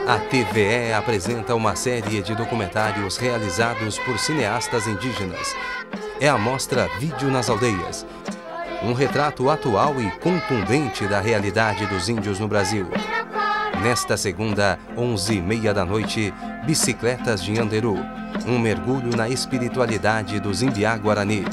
A TVE apresenta uma série de documentários realizados por cineastas indígenas. É a mostra Vídeo nas Aldeias, um retrato atual e contundente da realidade dos índios no Brasil. Nesta segunda, 11h30 da noite, Bicicletas de Anderu, um mergulho na espiritualidade dos Imbiá Guarani.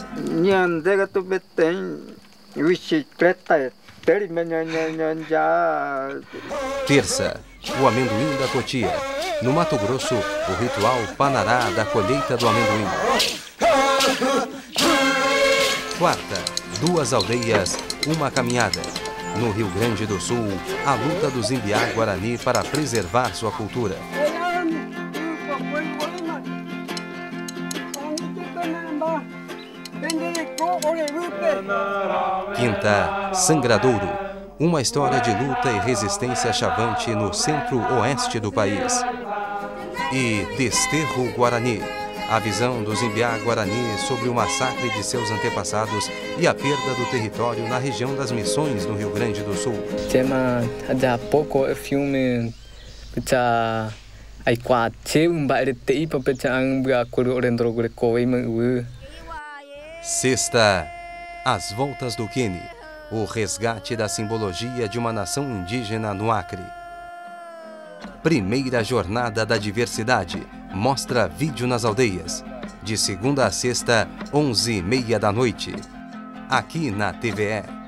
Terça, o amendoim da Cotia. No Mato Grosso, o ritual Panará da colheita do amendoim. Quarta, 2 aldeias, uma caminhada. No Rio Grande do Sul, a luta dos Imbiá Guarani para preservar sua cultura. Quinta, Sangradouro, uma história de luta e resistência chavante no centro-oeste do país. E Desterro Guarani, a visão dos Imbiá Guarani sobre o massacre de seus antepassados e a perda do território na região das Missões, no Rio Grande do Sul. Há pouco o filme Sexta, As Voltas do Quene, o resgate da simbologia de uma nação indígena no Acre. Primeira Jornada da Diversidade, mostra Vídeo nas Aldeias. De segunda a sexta, 11h30 da noite. Aqui na TVE.